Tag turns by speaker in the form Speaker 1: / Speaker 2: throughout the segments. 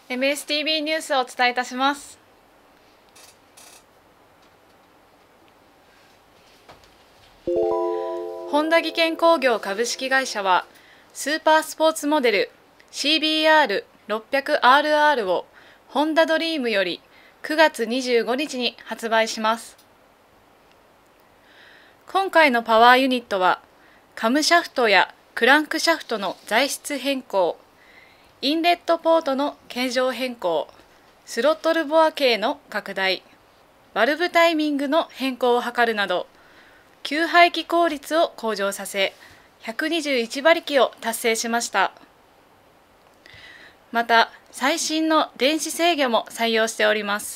Speaker 1: MSTV ニュースをお伝えいたします。本田技研工業株式会社はスーパースポーツモデル CBR600RR をホンダドリームより9月25日に発売します。今回のパワーユニットはカムシャフトやクランクシャフトの材質変更、インレットポートの形状変更、スロットルボア径の拡大、バルブタイミングの変更を図るなど、給排気効率を向上させ、121馬力を達成しました。また、最新の電子制御も採用しております。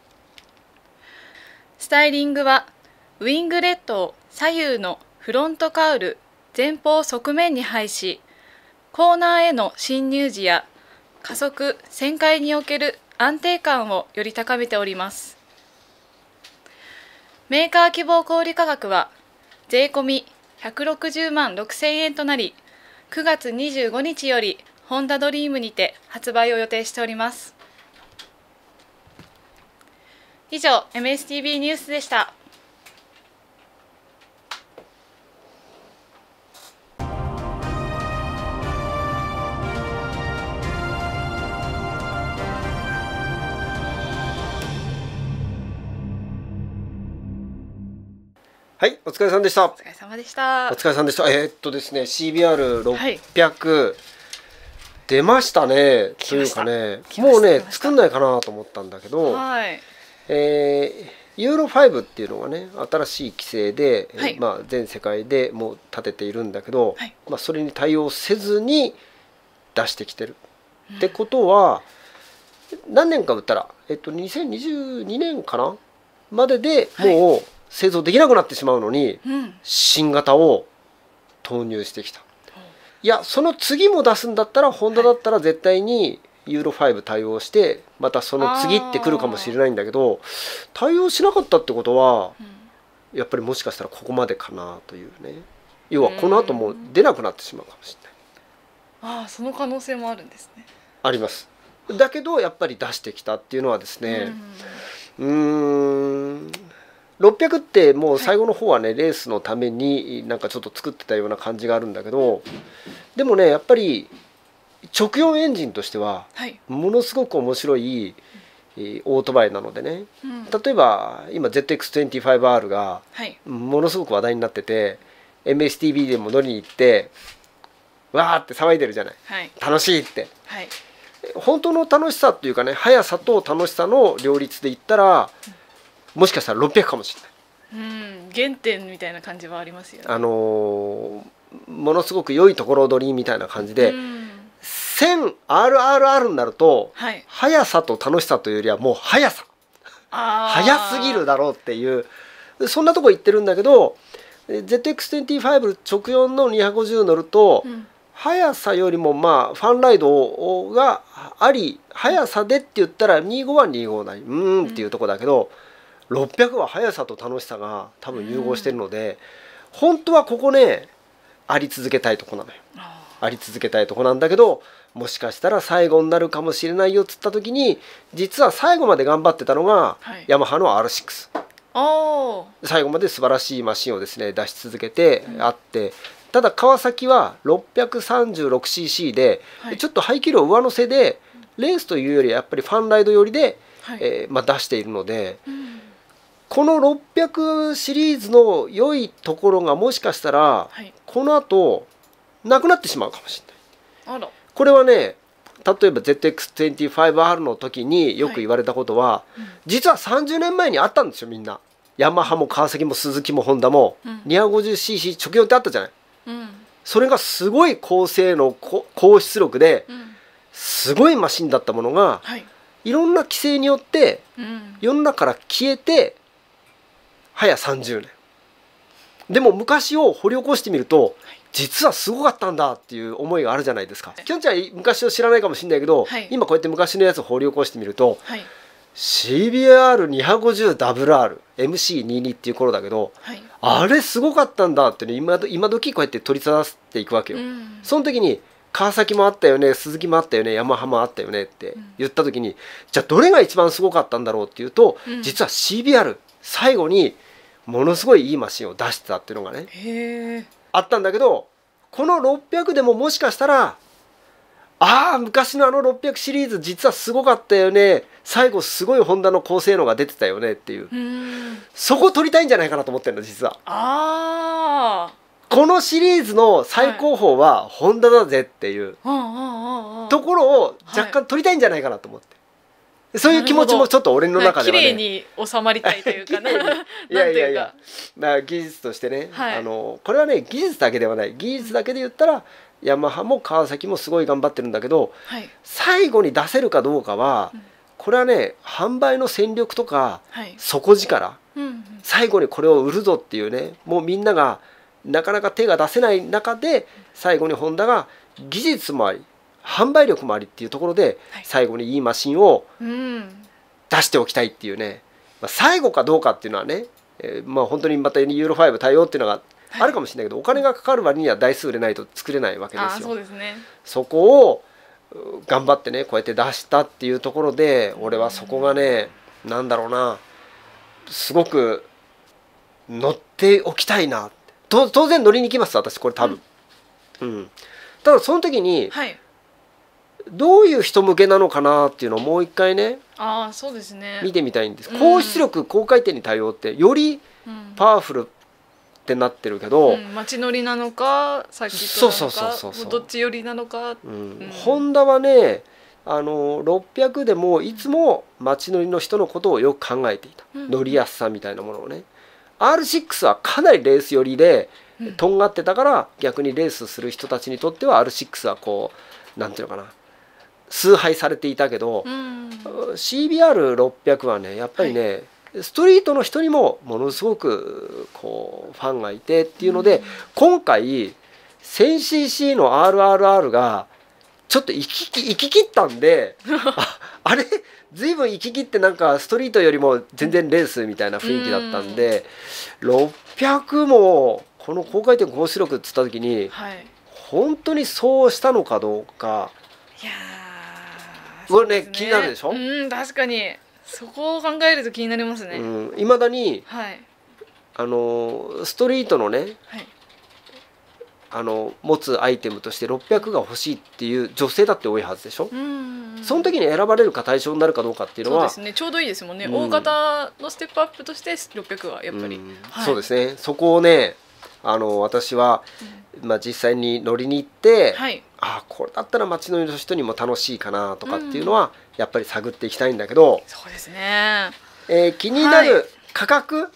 Speaker 1: スタイリングは、ウィングレットを左右のフロントカウル、前方側面に配し、コーナーへの進入時や加速・旋回における安定感をより高めております。メーカー希望小売価格は税込み160万6000円となり、9月25日よりホンダドリームにて発売を予定しております。以上、MSTV ニュースでした。
Speaker 2: はい、お疲れ様でした。
Speaker 1: お疲れ様でした。
Speaker 2: お疲れ様でした。ですね、CBR600、出ましたね。というかね、もうね、作んないかなと思ったんだけど、ユーロ5っていうのがね、新しい規制で、全世界でもう立てているんだけど、それに対応せずに出してきてる。ってことは、何年か売ったら、2022年かなまででもう、製造できなくなってしまうのに、新型を投入してきた。いや、その次も出すんだったら、ホンダだったら絶対にユーロ5対応して、またその次ってくるかもしれないんだけど、対応しなかったってことは、やっぱりもしかしたらここまでかなというね。要はこの後もう出なくなってしまうかもしれない。
Speaker 1: その可能性もあるんですね。
Speaker 2: あります。だけどやっぱり出してきたっていうのはですね、600ってもう最後の方はね、レースのためになんかちょっと作ってたような感じがあるんだけど、でもねやっぱり直4エンジンとしてはものすごく面白いオートバイなのでね、例えば今 ZX25R がものすごく話題になってて、 MSTV でも乗りに行ってわーって騒いでるじゃない、楽しいって、本当の楽しさっていうかね、速さと楽しさの両立で言ったら、もしかしたら600かもしれない。
Speaker 1: 原点みたいな感じはありますよね。
Speaker 2: ものすごく良いところ取りみたいな感じで、1000RRR になると、速さと楽しさというよりはもう速さ、速すぎるだろうっていう、そんなとこ言ってるんだけど、ZX25 直4の250乗ると、速さよりもファンライドがあり、速さでって言ったら25は25なりっていうとこだけど、600は速さと楽しさが多分融合してるので、本当はここねあり続けたいとこなのよ。あり続けたいとこなんだけど、もしかしたら最後になるかもしれないよっつった時に、実は最後まで頑張ってたのが、ヤマハの R6。最後まで素晴らしいマシンをですね出し続けてあって、ただ川崎は 636cc で、ちょっと排気量上乗せで、レースというよりやっぱりファンライド寄りで、出しているので、この600シリーズの良いところがもしかしたら、この後なくなってしまうかもしれない。これはね、例えば ZX25R の時によく言われたことは、実は30年前にあったんですよ。みんなヤマハも川崎もスズキもホンダも 250cc 直4ってあったじゃない。それがすごい高性能高出力ですごいマシンだったものが、いろんな規制によって世の中から消えて早30年。でも昔を掘り起こしてみると、実はすごかったんだっていう思いがあるじゃないですか。きょんちゃん昔を知らないかもしれないけど、今こうやって昔のやつを掘り起こしてみると、CBR250WR MC22 っていう頃だけど、あれすごかったんだってね、今時こうやって取り沙汰していくわけよ。その時に川崎もあったよね、鈴木もあったよね、ヤマハもあったよねって言った時に、じゃあどれが一番すごかったんだろうっていうと、実は CBR 最後にものすごいいいマシンを出してたっていうのがねあったんだけど、この600でももしかしたら昔の600シリーズ実はすごかったよね、最後すごいホンダの高性能が出てたよねっていう、そこを取りたいんじゃないかなと思ってるの実は。このシリーズの最高峰はホンダだぜっていうところを若干取りたいんじゃないかなと思って、そういう気持ちもちょっと俺の中ではね、
Speaker 1: 綺麗に収まりたいというかね
Speaker 2: いやいやいや、技術としてね、これはね技術だけではない、技術だけで言ったらヤマハも川崎もすごい頑張ってるんだけど、最後に出せるかどうかは、これはね販売の戦略とか、底力、最後にこれを売るぞっていうね、もうみんながなかなか手が出せない中で最後にホンダが技術もあり販売力もありっていうところで最後にいいマシンを出しておきたいっていうね、最後かどうかっていうのはね、本当にまたユーロ5対応っていうのがあるかもしれないけど、お金がかかる割には台数売れないと作れないわけですよ。そこを頑張ってねこうやって出したっていうところで、俺はそこがねなんだろうな、すごく乗っておきたいな。当然乗りに行きます私これ多分、ただその時に、どういう人向けなのかなっていうのをもう一回ね見てみたいんです。高出力高回転に対応ってよりパワフルってなってるけど、
Speaker 1: 街乗りなのかサーキットなのかどっち寄りなのか、
Speaker 2: ホンダはね600でもいつも街乗りの人のことをよく考えていた、乗りやすさみたいなものをね。R6 はかなりレース寄りでとんがってたから、逆にレースする人たちにとっては R6 はこうなんていうのかな、崇拝されていたけど、CBR600 はねやっぱりね、ストリートの人にもものすごくこうファンがいてっていうので、今回 1000cc の RRR がちょっと行き切ったんであれ随分行き切って、なんかストリートよりも全然レースみたいな雰囲気だったんで、600もこの高回転高出力っつった時に、本当にそうしたのかどうか、これね気になるでしょ。
Speaker 1: 確かにそこを考えると気になりますね。
Speaker 2: いまだにストリートのね持つアイテムとして600が欲しいっていう女性だって多いはずでしょ。その時に選ばれるか対象になるかどうかっていうのは、
Speaker 1: そうですね、ちょうどいいですもんね。大型のステップアップとして600はやっぱり、
Speaker 2: そうですね。そこをね私は、実際に乗りに行って、これだったら街乗りの人にも楽しいかなとかっていうのは、やっぱり探っていきたいんだけど、
Speaker 1: そうですね、
Speaker 2: 気になる価格、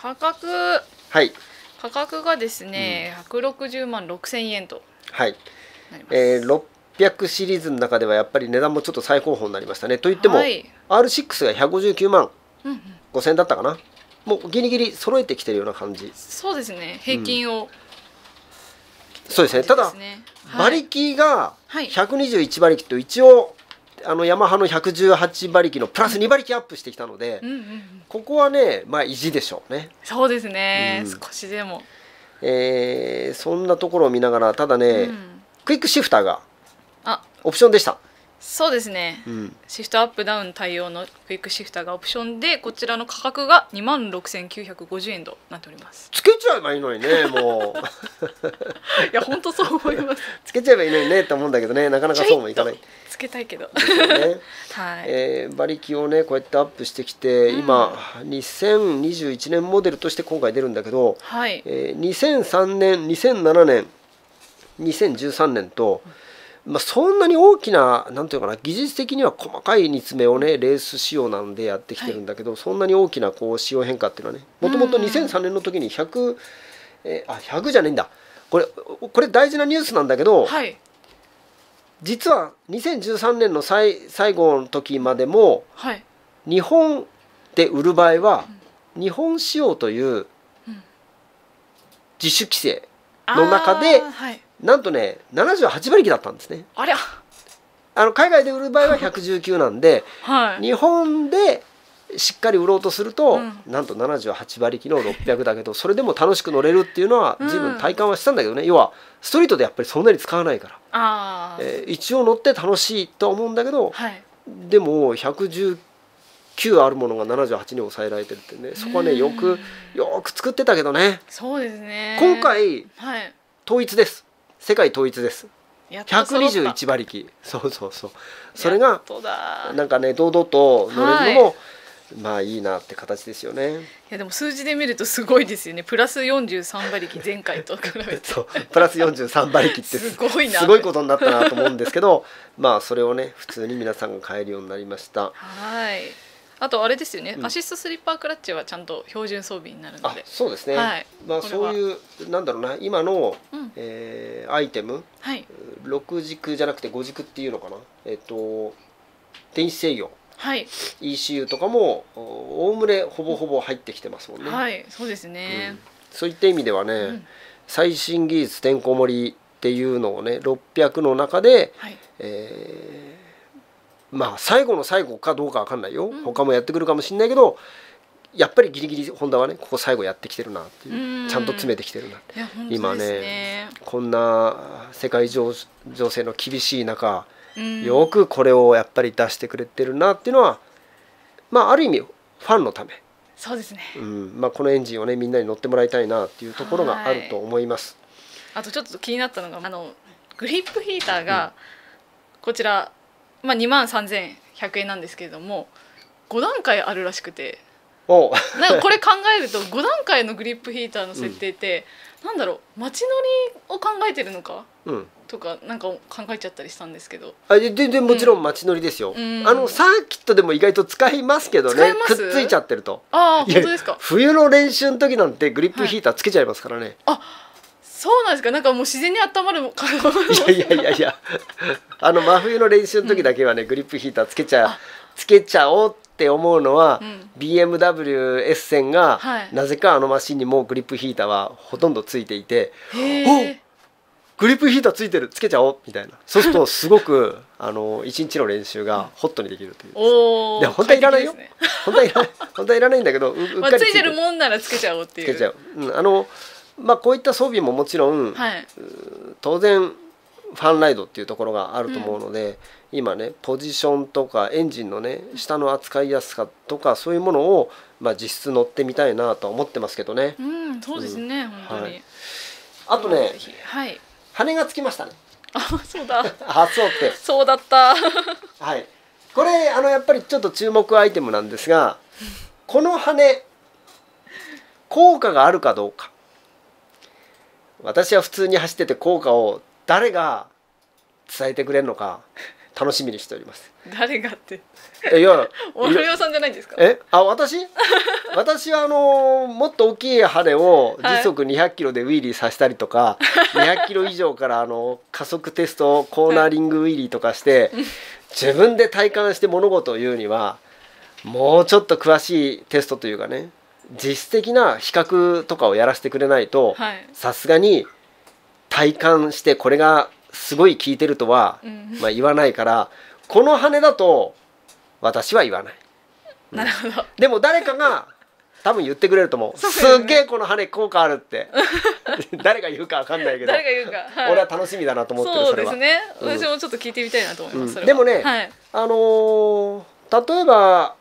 Speaker 1: 価格がですね、160万6000円と
Speaker 2: なります。600シリーズの中ではやっぱり値段もちょっと最高峰になりましたね。といっても、R6 が159万5000円だったかな。もうギリギリ揃えてきてるような感じ。
Speaker 1: そうですね、平均を、
Speaker 2: そうですね。ただ馬力が121馬力と一応ヤマハの118馬力のプラス2馬力アップしてきたので、ここはね維持でしょうね。
Speaker 1: そうですね、少しでも、
Speaker 2: そんなところを見ながら、ただね、クイックシフターがオプションでした。
Speaker 1: そうですね、シフトアップダウン対応のクイックシフターがオプションで、こちらの価格が26,950円となっております。
Speaker 2: つけちゃえばいいのにね、もう
Speaker 1: いや本当そう思います。
Speaker 2: つけちゃえばいいのにねって思うんだけどね、なかなかそうもいかない。
Speaker 1: つけたいけど
Speaker 2: 馬力をねこうやってアップしてきて、今2021年モデルとして今回出るんだけど、2003年2007年2013年と、そんなに大きななんていうかな、技術的には細かい煮詰めをねレース仕様なんでやってきてるんだけど、そんなに大きなこう仕様変化っていうのはね、もともと2003年の時に100じゃないんだ、これ大事なニュースなんだけど、実は2013年の最後の時までも、日本で売る場合は、日本仕様という自主規制の中で、なんとね78馬力だったんですね。
Speaker 1: ありゃ、
Speaker 2: 海外で売る場合は119なんで、日本でしっかり売ろうとすると、
Speaker 1: うん、
Speaker 2: なんと78馬力の600だけどそれでも楽しく乗れるっていうのは随分体感はしたんだけどね、要はストリートでやっぱりそんなに使わないから、一応乗って楽しいとは思うんだけど、
Speaker 1: はい、
Speaker 2: でも119あるものが78に抑えられてるってね、そこはねよく作ってたけどね。
Speaker 1: そうですね。
Speaker 2: 今回、
Speaker 1: はい、
Speaker 2: 統一です。世界統一です。121馬力、そうそうそう、それがなんかね堂々と乗れるのも、はい、まあいいなって形ですよね。
Speaker 1: いやでも数字で見るとすごいですよね。プラス43馬力前回と比べて
Speaker 2: そうプラス43馬力ってすごいことになったなと思うんですけどまあそれをね普通に皆さんが買えるようになりました。
Speaker 1: はい。あとあれですよね、アシストスリッパークラッチはちゃんと標準装備になるので。
Speaker 2: そうですね、はい、まあそういうなんだろうな今の、アイテム、はい、6軸じゃなくて5軸っていうのかな、電子制御、はい、ECU とかもおおむねほぼほぼ入ってきてますもんね。
Speaker 1: はい、そうですね、
Speaker 2: そういった意味ではね、最新技術てんこ盛りっていうのをね600の中で、はい、まあ最後の最後かどうかわかんないよ、他もやってくるかもしれないけどやっぱりギリギリホンダはねここ最後やってきてるなっていう、ちゃんと詰めてきてるなって。今ねこんな世界情勢の厳しい中、よくこれをやっぱり出してくれてるなっていうのは、まあある意味ファンのため、
Speaker 1: そうですね、
Speaker 2: まあこのエンジンをねみんなに乗ってもらいたいなっていうところがあると思います。
Speaker 1: あとちょっと気になったのがグリップヒーターがこちら、まあ、23,100円なんですけれども5段階あるらしくて、なんかこれ考えると5段階のグリップヒーターの設定って、なんだろう街乗りを考えてるのか、とかなんか考えちゃったりしたんですけど。
Speaker 2: 全然もちろん街乗りですよ、サーキットでも意外と使いますけどね、くっついちゃってると。
Speaker 1: 本当ですか。
Speaker 2: 冬の練習の時なんてグリップヒーターつけちゃいますからね。
Speaker 1: そうなんですか。なんかもう自然に温まるか。
Speaker 2: いや真冬の練習の時だけはね、グリップヒーターつけちゃおうって思うのは、BMW S 線が、なぜかマシンにもグリップヒーターはほとんどついていて、グリップヒーターついてる、つけちゃおうみたいな。そうするとすごく一日の練習がホットにできるという。で本当はいらないよ。本当はいらないんだけど、うっかり
Speaker 1: ついてるもんならつけちゃおうっていう。
Speaker 2: つけちゃう。まあこういった装備ももちろん、当然ファンライドっていうところがあると思うので、今ねポジションとかエンジンのね下の扱いやすさとかそういうものを、まあ、実質乗ってみたいなとは思ってますけどね。
Speaker 1: そうですね、本当に。
Speaker 2: あとね、羽がつきましたね。
Speaker 1: そうだ。
Speaker 2: そうって。
Speaker 1: そうだった。
Speaker 2: はい。これやっぱりちょっと注目アイテムなんですが、この羽効果があるかどうか。私は普通に走ってて効果を誰が伝えてくれるのか楽しみにしております。
Speaker 1: 誰がって。
Speaker 2: いや、
Speaker 1: 丸山さんじゃないんですか。
Speaker 2: 私はもっと大きい羽を時速200キロでウィーリーさせたりとか、200キロ以上から加速テストコーナーリングウィーリーとかして、自分で体感して物事を言うにはもうちょっと詳しいテストというかね、実質的な比較とかをやらせてくれないと、さすがに体感してこれがすごい効いてるとは、まあ言わないから、この羽だと私は言わない。
Speaker 1: なるほど。
Speaker 2: でも誰かが多分言ってくれると思う。すっげえこの羽効果あるって誰が言うか分かんないけど、俺は楽しみだなと思ってる。
Speaker 1: そうですね、私もちょっと聞いてみたいなと思います。
Speaker 2: でもね、例えば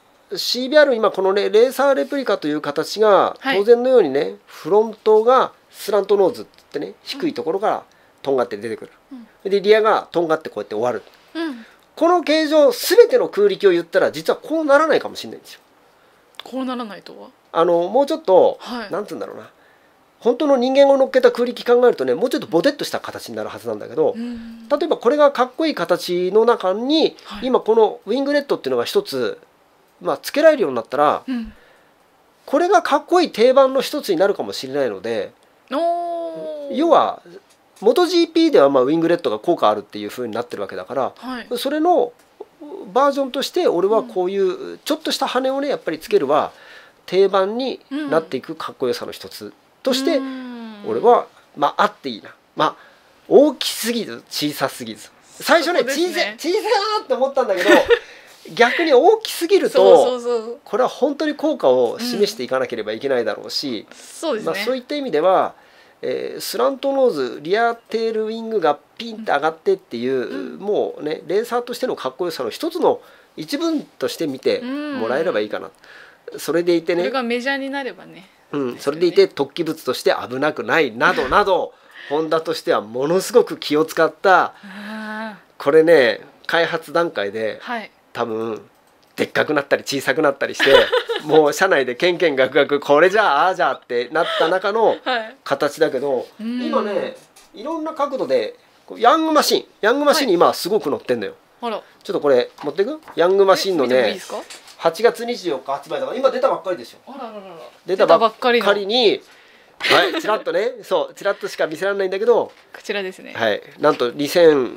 Speaker 2: CBR 今このねレーサーレプリカという形が当然のようにね、フロントがスラントノーズってね低いところからとんがって出てくる、でリアがとんがってこうやって終わる、この形状全ての空力を言ったら実はこうならないかもしれないんですよ。
Speaker 1: こうならないとは
Speaker 2: もうちょっと、なんて言うんだろうな、本当の人間を乗っけた空力考えるとねもうちょっとボテッとした形になるはずなんだけど、例えばこれがかっこいい形の中に、今このウィングレットっていうのが一つつけられるようになったら、これがかっこいい定番の一つになるかもしれないので、要はMotoGP ではウィングレットが効果あるっていう風になってるわけだから、それのバージョンとして俺はこういうちょっとした羽をねやっぱりつけるは定番になっていくかっこよさの一つとして、俺はあっていいな。大きすぎず小さすぎず、最初ね小さいなって思ったんだけど逆に大きすぎる
Speaker 1: そ
Speaker 2: とこれは本当に効果を示していかなければいけないだろうし、そういった意味では、スラントノーズリアテールウィングがピンって上がってっていう、もうねレーサーとしてのかっこよさの一つの一文として見てもらえればいいかな、それでいてね、
Speaker 1: これがメジャーになればね、
Speaker 2: それでいて突起物として危なくないなどなどホンダとしてはものすごく気を使ったこれね開発段階で、多分でっかくなったり小さくなったりしてもう社内でケンケンガクガクこれじゃああじゃあってなった中の形だけど、今ねいろんな角度でヤングマシンに今すごく乗ってんのよ。ちょっとこれ持っていく？ヤングマシンのね8月24日発売だから今出たばっかりですよ。出たばっかりにちらっとねちらっとしか見せられないんだけど、
Speaker 1: こちらですね。
Speaker 2: なんと2003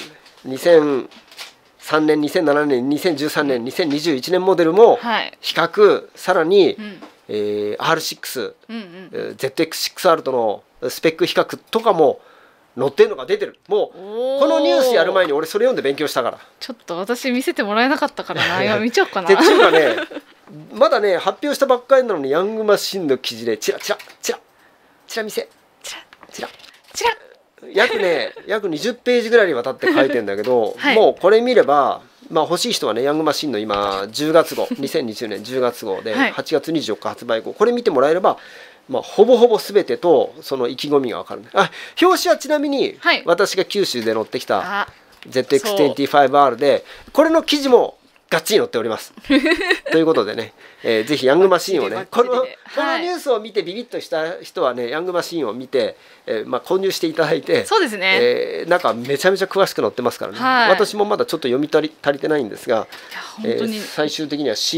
Speaker 2: 年2007年2013年2021年モデルも比較、さらに、R6、ZX6R とのスペック比較とかも載ってるのが出てる。もうこのニュースやる前に俺それ読んで勉強したから。
Speaker 1: ちょっと私見せてもらえなかったからな今見ちゃおうかな。
Speaker 2: っていうかねまだね発表したばっかりなのにヤングマシンの記事でチラ見せ約20ページぐらいにわたって書いてんだけど、もうこれ見れば、欲しい人はねヤングマシンの今10月号2020年10月号で8月24日発売後これ見てもらえれば、ほぼほぼ全てとその意気込みが分かる。表紙はちなみに私が九州で乗ってきた ZX25R でこれの記事もがっちり載っておりますということでね、ぜひヤングマシンをねこのニュースを見てビビッとした人はねヤングマシンを見て、購入していただいて、
Speaker 1: そうですね、
Speaker 2: なんかめちゃめちゃ詳しく載ってますからね、私もまだちょっと読み足りてないんですが、最終的には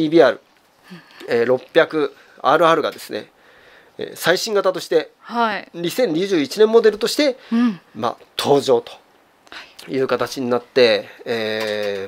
Speaker 2: CBR600RR がですね最新型として2021年モデルとして登場という形になって、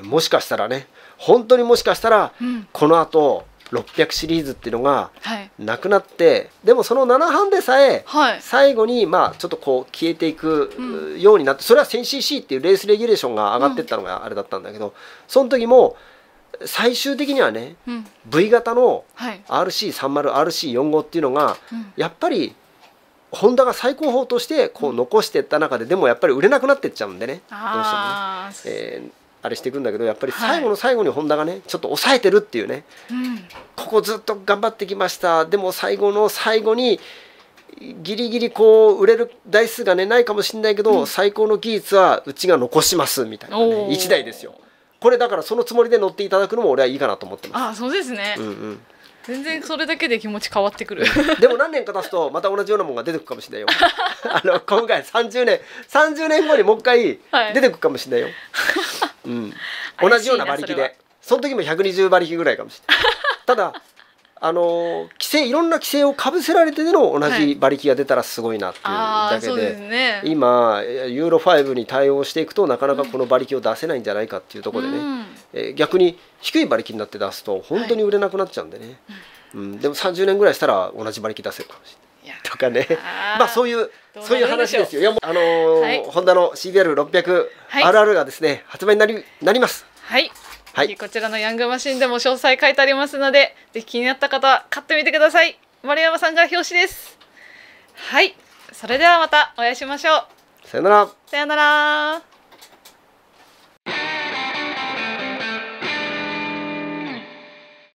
Speaker 2: もしかしたらね本当にもしかしたら、このあと600シリーズっていうのがなくなって、でもその7班でさえ最後にちょっとこう消えていくようになって、それは 1000cc っていうレースレギュレーションが上がっていったのがあれだったんだけど、その時も最終的にはね、V 型の RC30、RC45 っていうのがやっぱりホンダが最高峰としてこう残していった中で、でもやっぱり売れなくなっていっちゃうんでね、どうしてもね、あれしていくんだけど、やっぱり最後の最後にホンダがねちょっと抑えてるっていうね、ここずっと頑張ってきました、でも最後の最後にギリギリこう売れる台数がねないかもしれないけど、最高の技術はうちが残しますみたいな、ね、1台ですよこれ。だからそのつもりで乗っていただくのも俺はいいかなと思ってます。
Speaker 1: そうですね、全然それだけで気持ち変わってくる
Speaker 2: でも何年か経つとまた同じようなものが出てくるかもしれないよ今回30年後にもう一回出てくるかもしれないよ、同じような馬力で、その時も120馬力ぐらいかもしれないただいろんな規制をかぶせられてでの同じ馬力が出たらすごいなっていうだけで、今ユーロ5に対応していくとなかなかこの馬力を出せないんじゃないかっていうところでね、逆に低い馬力になって出すと本当に売れなくなっちゃうんでね、でも30年ぐらいしたら同じ馬力出せるかもしれないとかねそういう話ですよ。いやホンダの CBR600RR がですね発売になります。
Speaker 1: こちらのヤングマシンでも詳細書いてありますので、ぜひ気になった方は買ってみてください。丸山さんが表紙です。それではまたお会いしましょう。
Speaker 2: さよなら。
Speaker 1: さよなら。